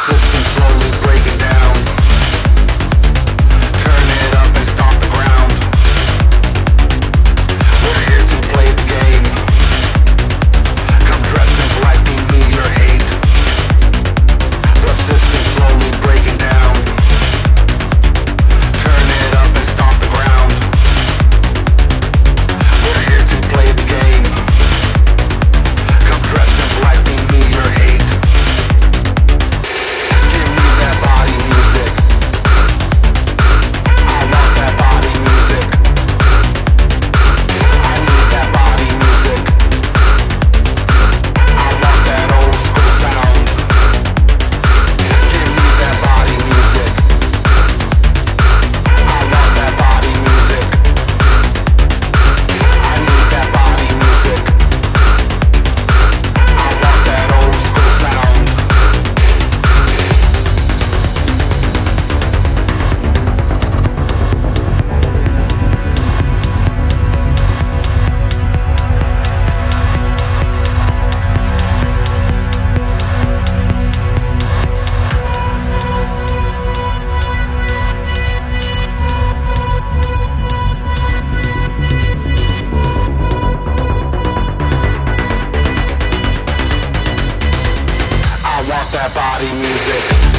system slowly breaking down. Turn it up and stomp the ground. We're here to play the game. Come dressed in black, meet me your hate. The system slowly breaking down. Turn it up and stomp the ground. We're here to play the game. Come dressed in black, meet me your hate. Give me that body music. I want that body music. I need that body music. I want that old school sound. Give me that body music. I want that body music. I need that body music. I want that old school sound. I want that body music.